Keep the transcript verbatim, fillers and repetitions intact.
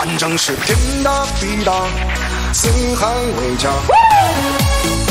反正是天大地大，四海为家。